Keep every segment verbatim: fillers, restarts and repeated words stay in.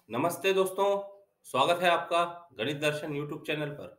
नमस्ते दोस्तों, स्वागत है आपका गणित दर्शन यूट्यूब चैनल पर।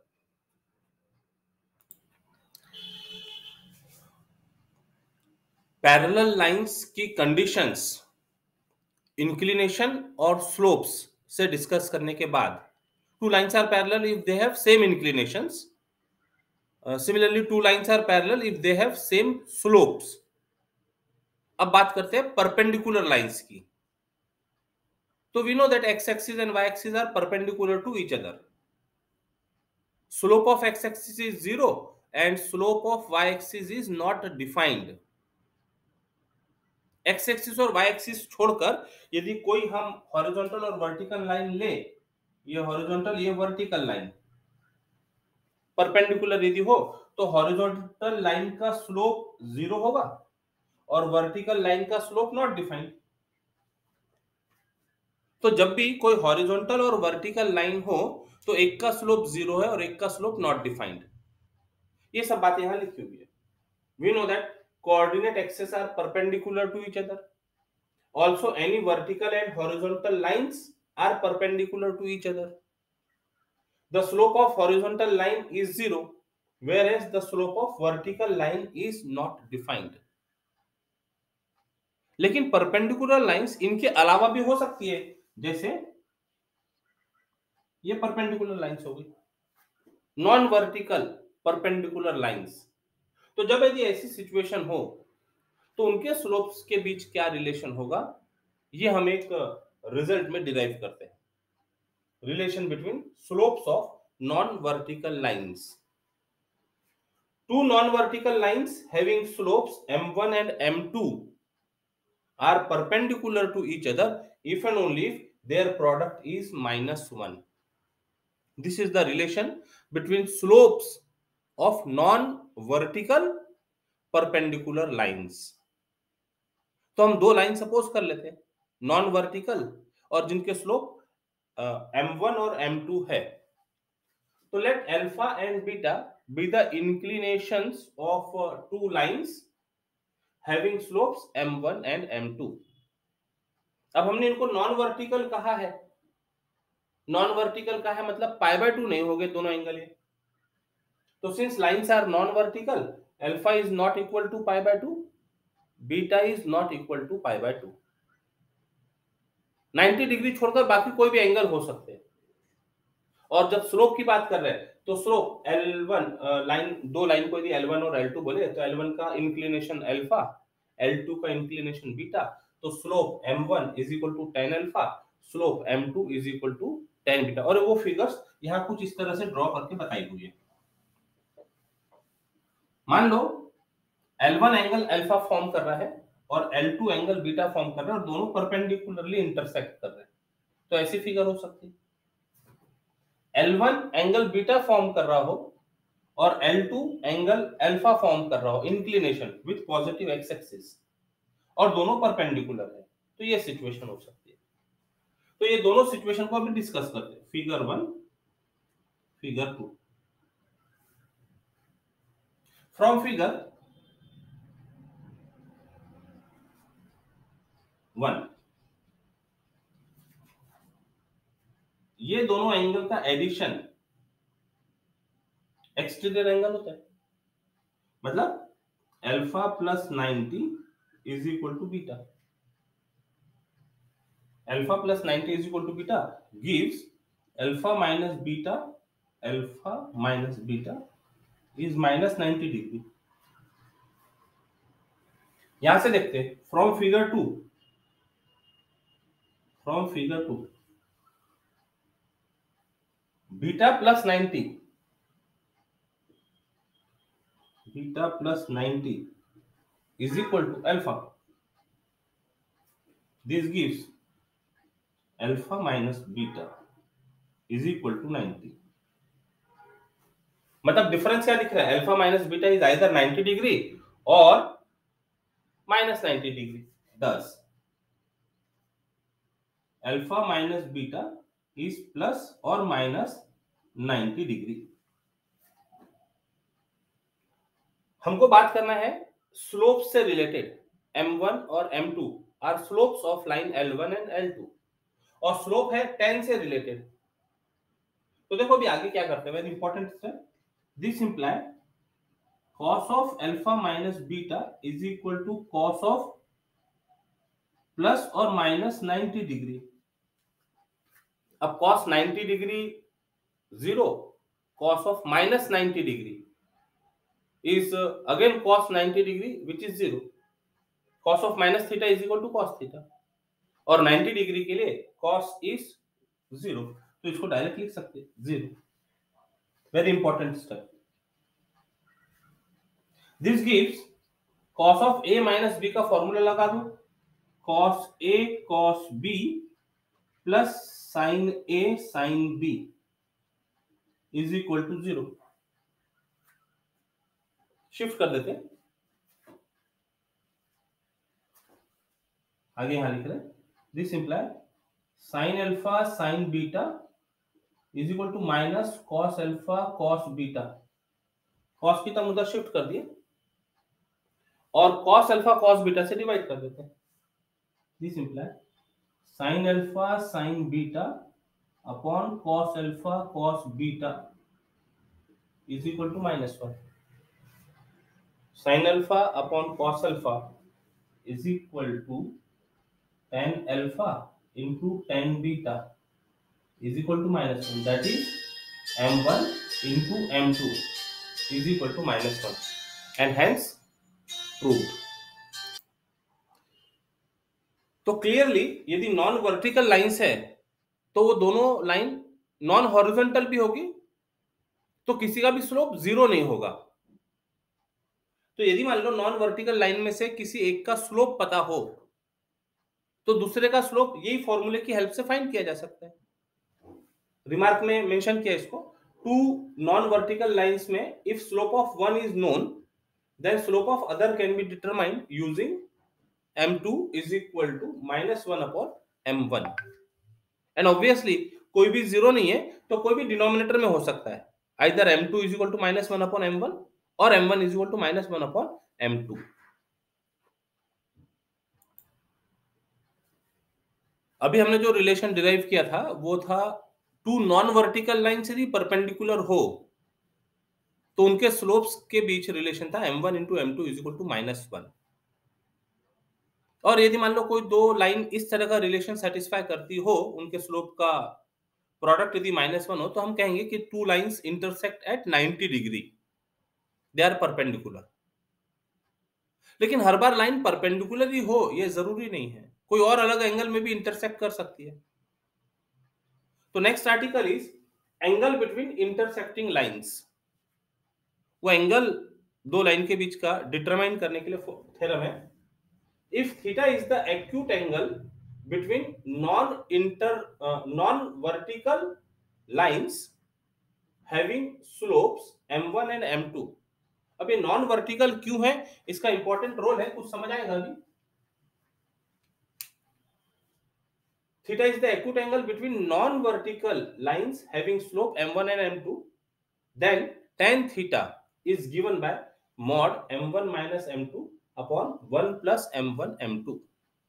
पैरेलल लाइंस की कंडीशंस, इंक्लिनेशन और स्लोप्स से डिस्कस करने के बाद, two lines are parallel if they have same inclinations, similarly two lines are parallel if they have same slopes. अब बात करते हैं परपेंडिकुलर लाइंस की। तो we know that X axis and Y axis are perpendicular to each other. Slope of x-axis is zero and slope of y-axis is not defined. X axis और Y axis छोड़कर यदि कोई हम horizontal और vertical line ले, ये horizontal ये vertical line perpendicular यदि हो तो हॉरिजॉन्टल लाइन का स्लोप जीरो होगा और वर्टिकल लाइन का स्लोप नॉट डिफाइंड. तो जब भी कोई हॉरिजॉन्टल और वर्टिकल लाइन हो तो एक का स्लोप जीरो है और एक का स्लोप नॉट डिफाइंड. ये सब बातें यहां लिखी हुई है. We know that coordinate axes are perpendicular to each other. Also, any vertical and horizontal lines are perpendicular to each other. The slope of horizontal line is zero, whereas the slope of vertical line is not defined. लेकिन perpendicular lines इनके अलावा भी हो सकती है, जैसे ये perpendicular lines हो गई, non vertical perpendicular lines. तो जब यदि ऐसी सिचुएशन हो तो उनके स्लोप्स के बीच क्या रिलेशन होगा, ये हम एक रिजल्ट में डिराइव करते हैं. Relation between slopes of non vertical lines. Two non vertical lines having slopes M one and M two are perpendicular to each other if and only if their product is minus one. This is the relation between slopes of non vertical perpendicular lines. तो हम दो line suppose कर लेते हैं, non vertical और जिनके slope M one और M two है. तो let alpha and beta be the inclinations of two lines having slopes M one and M two. अब हमने इनको नॉन वर्टिकल कहा है. नॉन वर्टिकल का है मतलब पाई बाय टू नहीं हो गए दोनों एंगल ये. तो since lines are non vertical, alpha is not equal to pi by two, beta is not equal to pi by two. Ninety degree छोड़कर बाकी कोई भी एंगल हो सकते हैं. और जब स्लोप की बात कर रहे हैं तो स्लोप एल वन लाइन, दो लाइन को यदि एल वन और एल टू बोले तो एल वन का इंक्लिनेशन अल्फा, एल टू का इंक्लिनेशन बीटा. तो slope M one is equal to tan alpha, slope M two is equal to tan beta. और वो फिगर्स यहां कुछ इस तरह से ड्रॉ करके बताई हुई है. मान लो L one angle alpha form कर रहा है और L two angle beta form कर रहा है और दोनों परपेंडिकुलरली इंटरसेक्ट कर रहे हैं. तो ऐसी फिगर हो सकती है. L one angle beta form कर रहा हो और L two angle alpha form कर रहा हो, inclination with positive x axis, और दोनों परपेंडिकुलर है. तो ये सिचुएशन हो सकती है. तो ये दोनों सिचुएशन को अभी डिस्कस करते हैं. Figure one, figure two. From figure one, ये दोनों एंगल का एडिशन एक्सटीरियर एंगल होता है. मतलब alpha plus ninety is equal to beta. Alpha plus ninety is equal to beta gives alpha minus beta, alpha minus beta is minus ninety degree. यहां से देखते हैं from figure two, from figure two beta plus ninety, beta plus ninety is equal to alpha. This gives alpha minus beta is equal to ninety. मतलब difference क्या दिख रहा है? Alpha minus beta is either ninety degree और minus ninety degree. Thus alpha minus beta is plus और minus ninety degree. हमको बात करना है स्लोप से रिलेटेड. एम वन और M two are slopes of line L one and L two. और slope है टेन से रिलेटेड। तो देखो अभी आगे क्या करते हैं, very important step. This imply cos of alpha minus beta is equal to cos of plus और माइनस नाइन्टी डिग्री। अब cos ninety degree zero, cos of minus ninety degree is uh, again cos ninety degree which is zero. cos of minus theta is equal to cos theta और ninety degree के लिए cos is zero, तो इसको direct लिख सकते हैं zero. Very important step. This gives cos of a minus b का formula लगा दो, cos a cos b plus sin a sin b is equal to zero. Shift कर देते हैं, आगे यहां लिख रहे हैं this imply sin alpha sin beta is equal to minus cos alpha cos beta. cos की टर्म उधर शिफ्ट कर दिए और cos अल्फा cos बीटा से डिवाइड कर देते हैं। This imply sin alpha sin beta upon cos alpha cos beta is equal to minus one. sin alpha upon cos alpha is equal to tan alpha into tan beta is equal to minus one, that is m one into m two is equal to minus one and hence proved. तो clearly यदि non vertical lines है तो वो दोनों line non horizontal भी होगी, तो किसी का भी स्लोप जीरो नहीं होगा। तो यदि मान लो नॉन वर्टिकल लाइन में से किसी एक का स्लोप पता हो तो दूसरे का स्लोप यही फॉर्मूले की हेल्प से फाइंड किया जा सकता है। रिमार्क में मेंशन किया इसको, टू नॉन वर्टिकल लाइंस में if slope of one is known then slope of other can be determined using M two is equal to minus one upon M one. And obviously कोई भी zero नहीं है तो कोई भी denominator में हो सकता है, either M two is equal to minus one upon M one और M one is equal to minus one upon M two. अभी हमने जो रिलेशन डिराइव किया था वो था टू नॉन वर्टिकल लाइन यदि परपेंडिकुलर हो तो उनके स्लोप्स के बीच रिलेशन था M one into M two is equal to minus one. और यदि मान लो कोई दो लाइन इस तरह का रिलेशन सेटिस्फाई करती हो, उनके स्लोप का प्रोडक्ट यदि माइनस वन हो, तो हम कहेंगे कि two lines intersect at ninety degree, they are perpendicular. लेकिन हर बार लाइन परपेंडिकुलर ही हो ये जरूरी नहीं है, कोई और अलग एंगल में भी इंटरसेक्ट कर सकती है। तो next article is angle between intersecting lines. वो एंगल दो लाइन के बीच का डिटरमाइन करने के लिए थ्योरम है, if theta is the acute angle between non inter uh, non vertical lines having slopes M one and M two. अब ये नॉन वर्टिकल क्यों है, इसका इंपॉर्टेंट रोल है, कुछ समझ आएगा अभी। theta is the acute angle between non vertical lines having slope M one and M two, then tan theta is given by mod M one minus M two upon one plus M one M two.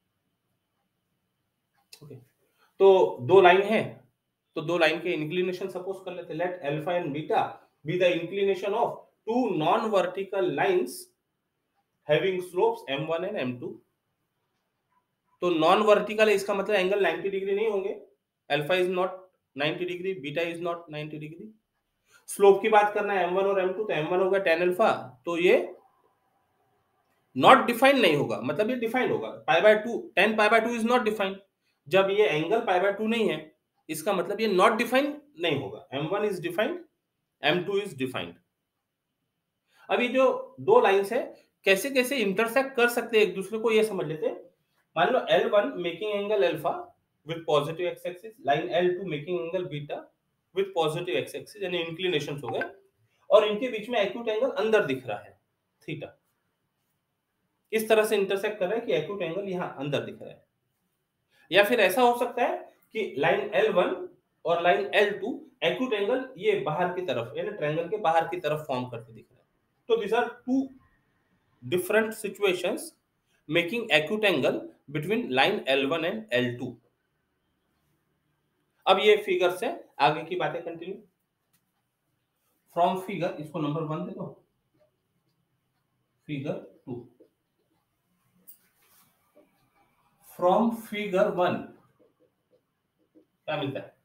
Okay, तो दो line है तो दो line के inclination suppose कर लेते, let alpha and beta be the inclination of two non vertical lines having slopes M one and M two. तो non vertical है इसका मतलब एंगल नाइन्टी डिग्री नहीं होंगे, alpha is not ninety degree, beta is not ninety degree. Slope की बात करना है एम वन और एम टू, तो एम वन होगा tan अल्फा, तो ये नॉट डिफाइंड नहीं होगा, मतलब ये डिफाइंड होगा pi by two, tan pi by two is not defined. जब ये एंगल पाई बाय टू नहीं है इसका मतलब ये नॉट डिफाइंड नहीं होगा, m one is defined, m two is defined. अब ये जो दो लाइंस है कैसे कैसे इंटरसेक्ट कर सकते हैं एक दूसरे को, ये समझ लेते हैं। मान लो L one making angle alpha with positive x axis, line L two making angle beta with positive x axis, यानी इंक्लिनेशंस हो गए, और इनके बीच में एक्यूट एंगल अंदर दिख रहा है थीटा, इस तरह से इंटरसेक्ट कर रहा है कि एक्यूट एंगल यहां अंदर दिख रहा है। या फिर ऐसा हो सकता है कि लाइन एल वन और line L two acute angle ये बाहर की तरफ यानी ट्रायंगल के बाहर की तरफ फॉर्म करके दिख रहा है। तो this are two different situations making acute angle between line L one and L two. अब ये फिगर से आगे की बातें कंटिन्यू। फ्रॉम फिगर, इसको नंबर वन दे दो, figure two. From figure one क्या मिलता है?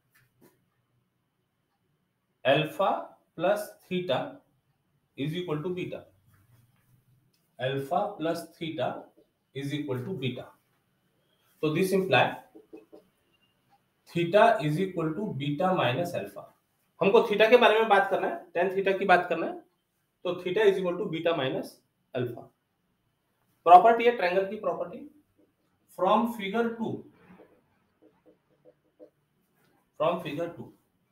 Alpha plus theta is equal to beta. Alpha plus theta is equal to beta. तो this imply theta is equal to beta minus alpha. हमको theta के बारे में बात करना है, टेन थीटा की बात करना है, तो theta is equal to beta minus alpha. Property है ट्रायंगल की property. From figure two, from figure two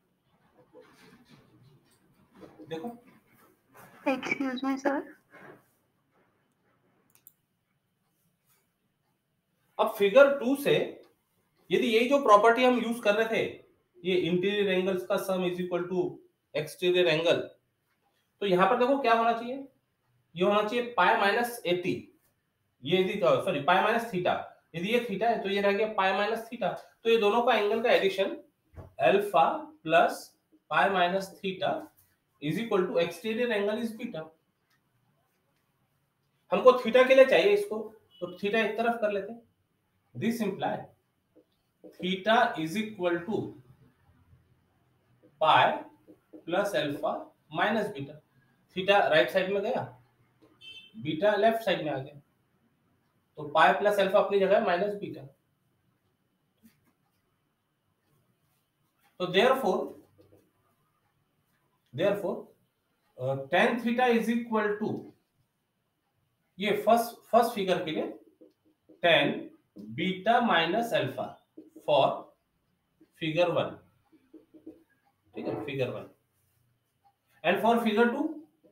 देखो, एक्सक्यूज मी सर। अब फिगर टू से यदि यही जो प्रॉपर्टी हम यूज कर रहे थे, ये इंटीरियर एंगल्स का sum is equal to exterior angle, तो यहां पर देखो क्या होना चाहिए, ये होना चाहिए पाई माइनस एटी। ये यदि सॉरी पाई माइनस थीटा, यदि ये थीटा है तो ये रह गया पाई माइनस थीटा। तो ये दोनों का एंगल का addition alpha plus pi minus theta is equal to exterior angle is beta. हमको थीटा के लिए चाहिए इसको, तो थीटा एक तरफ कर लेते हैं। This imply theta is equal to pi plus alpha minus beta. Theta right side में गया, बीटा लेफ्ट साइड में आ गया, तो पाई प्लस अल्फा अपनी जगह माइनस बीटा। तो therefore therefore tan theta is equal to, ये फर्स्ट फर्स्ट फिगर के लिए tan beta minus alpha for figure one, ठीक है, figure one. And for figure two,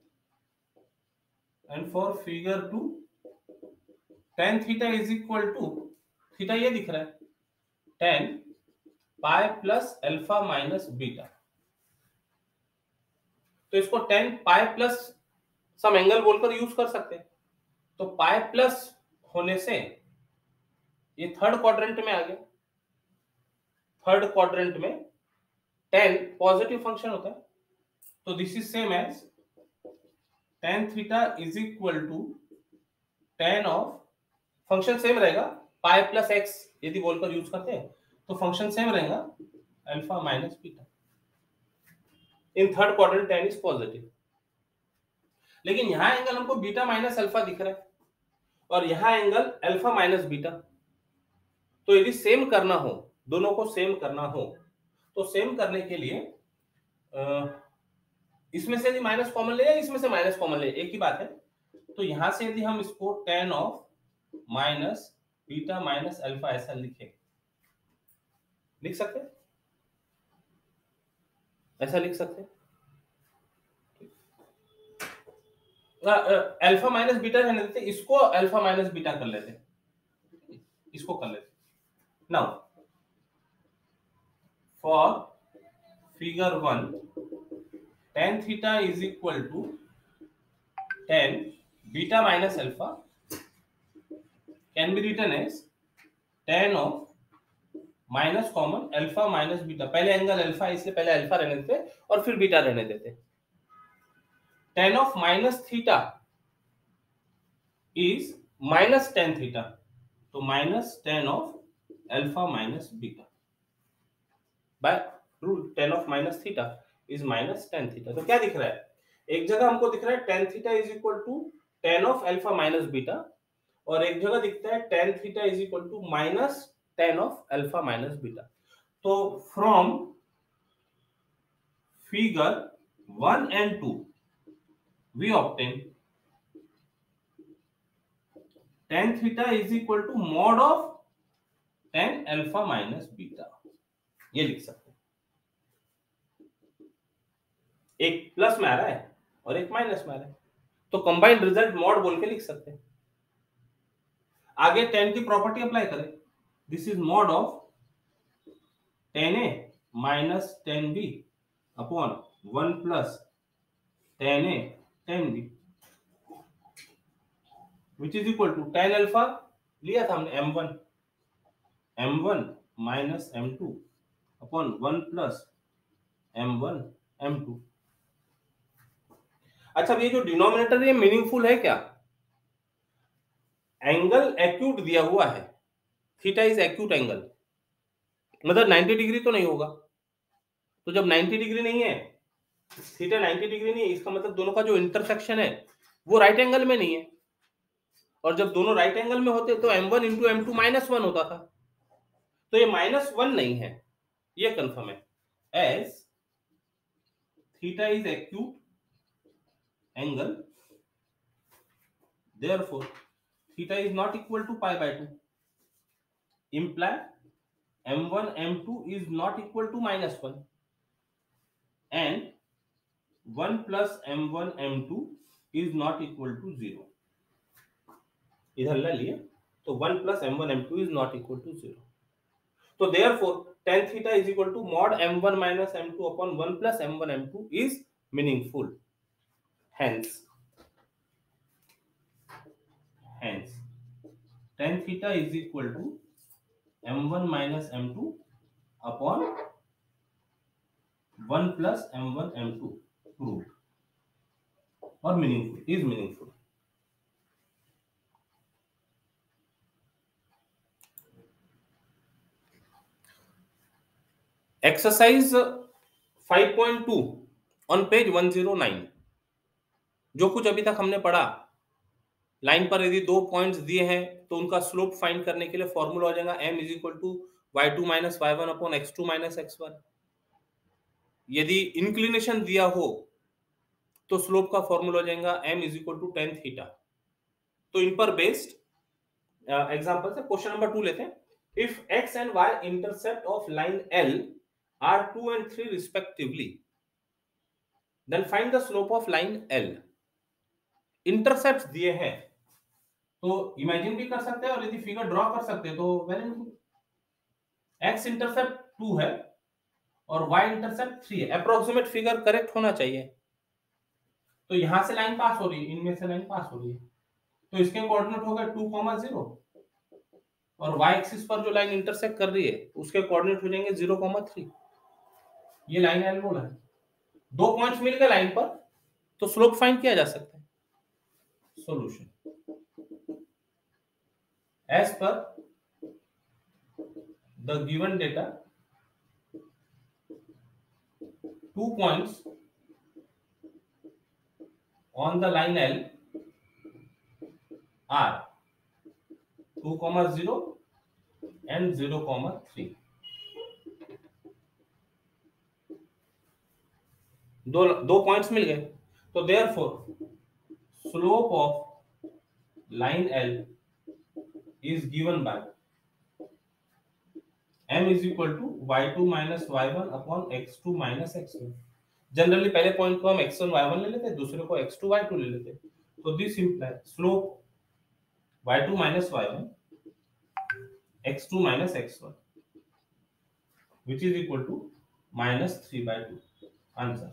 and for figure two tan theta is equal to, theta ये दिख रहा है, tan pi plus alpha minus beta. तो इसको tan pi plus sum angle बोलकर use कर सकते हैं। तो पाई प्लस होने से ये थर्ड क्वाड्रेंट में आ गया। थर्ड क्वाड्रेंट में टेन पॉजिटिव फंक्शन होता है, तो this is same as tan theta is equal to tan of, function same रहेगा, पाई प्लस एक्स यदि बोलकर यूज करते हैं तो फंक्शन सेम रहेगा, alpha minus beta. In third quadrant tan is positive. लेकिन यहां एंगल हमको बीटा माइनस अल्फा दिख रहा है और यहां एंगल अल्फा माइनस बीटा। तो यदि सेम करना हो, दोनों को सेम करना हो, तो सेम करने के लिए आ, इसमें से यदि माइनस कॉमन ले या इसमें से माइनस कॉमन ले, एक ही बात है। तो यहां से यदि हम इसको tan of minus beta minus alpha ऐसा लिखे, लिख सकते हैं, ऐसा लिख सकते हैं। अल्फा माइनस बीटा रहने देते, इसको अल्फा माइनस बीटा कर लेते, इसको कर लेते। Now for figure one tan theta is equal to tan beta minus alpha can be written as tan of minus common alpha minus beta. पहले एंगल अल्फा इसलिए पहले अल्फा रहने देते और फिर बीटा रहने देते। tan of minus theta is minus tan theta, तो minus tan of alpha minus beta by rule tan of minus theta is minus tan theta. तो क्या दिख रहा है, एक जगह हमको दिख रहा है tan theta is equal to tan of alpha minus beta, और एक जगह दिखता है tan theta is equal to minus tan of alpha minus beta. तो from figure one and two we obtain tan theta is equal to mod of tan alpha minus beta, ये लिख सकते हैं। एक प्लस में आ रहा है और एक माइनस में आ रहा है, तो कंबाइंड रिजल्ट मॉड बोल के लिख सकते हैं। आगे tan की प्रॉपर्टी अप्लाई करें, this is mod of tan a minus tan b upon one plus tan a tan b, which is equal to tan alpha लिया था हमने m one, m one minus m two upon one plus M one M two. अच्छा, अब ये जो denominator ये meaningful है क्या? एंगल एक्यूट दिया हुआ है, थीटा इज एक्यूट एंगल, मतलब नाइंटी डिग्री तो नहीं होगा। तो जब नाइंटी डिग्री नहीं है, थीटा नाइंटी डिग्री नहीं है, इसका मतलब दोनों का जो इंटरसेक्शन है वो राइट एंगल में नहीं है। और जब दोनों राइट एंगल में होते तो m one into M two minus one होता था। तो ये माइनस वन नहीं है, ये कंफर्म है। As theta is acute angle, therefore theta is not equal to pi by two, imply m one m two is not equal to minus one, and one plus m one m two is not equal to zero. इधर ले लिए तो one plus m one m two is not equal to zero. तो therefore tan theta is equal to mod m one minus m two upon one plus m one m two is meaningful. Hence, hence tan theta is equal to m one minus m two upon one plus m one m two proved or meaningful, is meaningful. Exercise five point two on page one oh nine, जो कुछ अभी तक हमने पढ़ा, line पर यदि दो points दिए हैं तो उनका स्लोप फाइंड करने के लिए फॉर्मूला हो जाएगा m is equal to y two minus y one upon x two minus x one. यदि इंक्लिनेशन दिया हो तो स्लोप का फॉर्मूला हो जाएगा m is equal to tan theta. तो इन पर बेस्ड एग्जांपल से क्वेश्चन नंबर टू लेते हैं। If x and y intercept of line L are two and three respectively, then find the slope of line L। Intercept दिए हैं तो imagine भी कर सकते हैं और यदि फिगर ड्रॉ कर सकते हैं तो very good. x intercept two है और y इंटरसेप्ट थ्री है, अप्रोक्सीमेट फिगर करेक्ट होना चाहिए। तो यहां से लाइन पास हो रही है, इनमें से लाइन पास हो रही है, तो इसके कोऑर्डिनेट हो गए टू कॉमा जीरो, और y एक्सिस पर जो लाइन इंटरसेक्ट कर रही है उसके कोऑर्डिनेट हो जाएंगे जीरो कॉमा थ्री। ये लाइन एल बोला है, दो पॉइंट्स मिल गए लाइन पर, तो स्लोप फाइंड किया जा सकता है। Solution as per the given data, two points on the line L are two comma zero and zero comma three. दो दो पॉइंट्स मिल गए, तो therefore slope of line L is given by m is equal to y two minus y one upon x two minus x one. Generally पहले point को हम x one Y one ले लेते हैं, दूसरे को एक्स टू वाई टू ले लेते हैं। तो this imply slope y two minus y one x two minus x one which is equal to minus three by two. Answer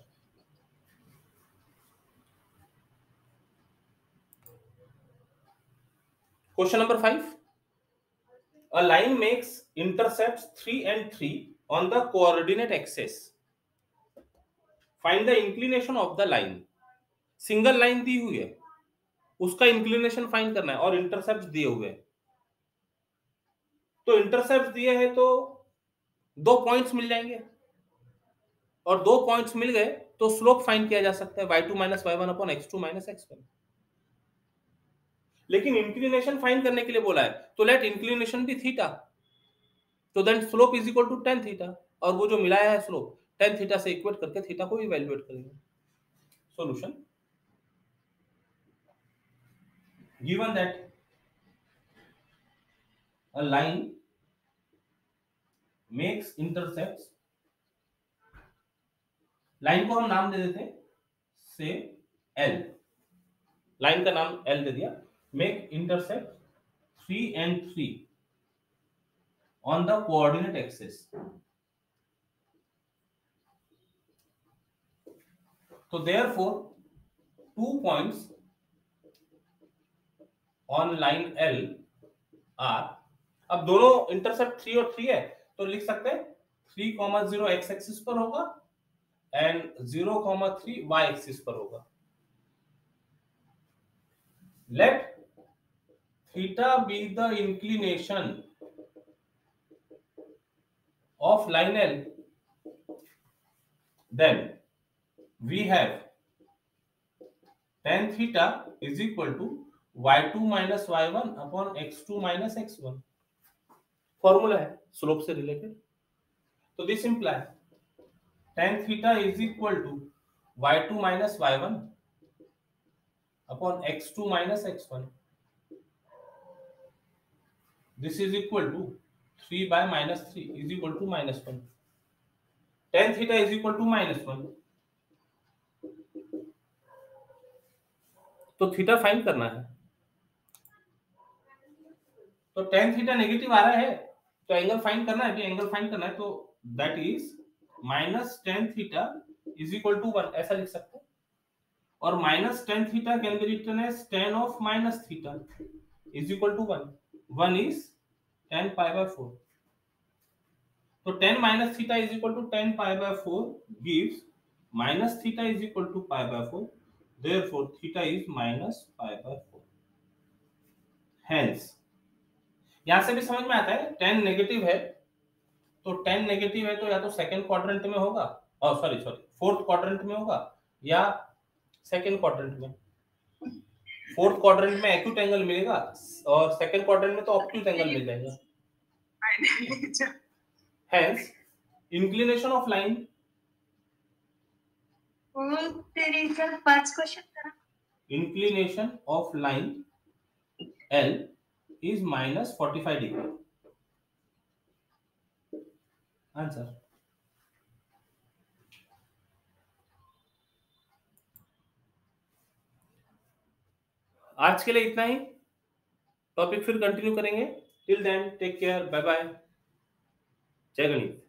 question number five. A line makes intercepts three and three on the coordinate axis. Find the inclination of the line. Single line दी हुई है, उसका inclination find करना है और intercept दिए हुए हैं। तो इंटरसेप्ट दिए हैं तो दो पॉइंट्स मिल जाएंगे, और दो पॉइंट्स मिल गए तो स्लोप फाइंड किया जा सकता है y two minus y one upon x two minus x one. लेकिन इंक्लिनेशन फाइंड करने के लिए बोला है, तो लेट इंक्लिनेशन भी थीटा, तो then slope is equal to tan theta, और वो जो मिलाया है स्लोप टेन थीटा से इक्वेट करके थीटा को इवैल्यूएट करेंगे। Solution given that a line makes intercepts, लाइन को हम नाम दे देते हैं से L, लाइन का नाम L दे दिया, make intercept three and three on the coordinate axis. तो therefore two points on line L are, अब दोनों इंटरसेप्ट थ्री और थ्री है तो लिख सकते हैं three comma zero x axis पर होगा and zero comma three y axis पर होगा। Let theta be the inclination of line L, then we have tan theta is equal to y two minus y one upon x two minus x one। Formula है slope से related. तो this imply tan theta is equal to y two minus y one upon x two minus x one। This is equal to three by minus three is equal to minus one। tan theta is equal to minus one। तो थीटा find करना है। तो tan theta negative आ रहा है तो angle find करना है। कि एंगल फाइंड करना है तो that is minus tan theta is equal to one, ऐसा लिख सकते हैं। और minus tan theta can be written as tan of minus theta is equal to one. One is tan pi by four. तो tan minus theta is equal to tan pi by four gives minus theta is equal to pi by four, therefore theta is minus pi by four. Hence यहां से भी समझ में आता है tan negative है तो tan नेगेटिव है तो या तो सेकंड क्वाड्रेंट में होगा, और सॉरी सॉरी फोर्थ क्वाड्रेंट में होगा या सेकंड क्वाड्रेंट में। फोर्थ क्वाड्रेंट में एक्यूट एंगल मिलेगा और सेकंड क्वाड्रेंट में तो ऑब्ट्यूज एंगल मिल जाएगा। हेंस इंक्लिनेशन ऑफ लाइन, तेरी सर पांच क्वेश्चन करा। Inclination of line L is minus forty-five degree। Answer. आज के लिए इतना ही। टॉपिक फिर कंटिन्यू करेंगे। Till then take care, bye bye, जय गणेश।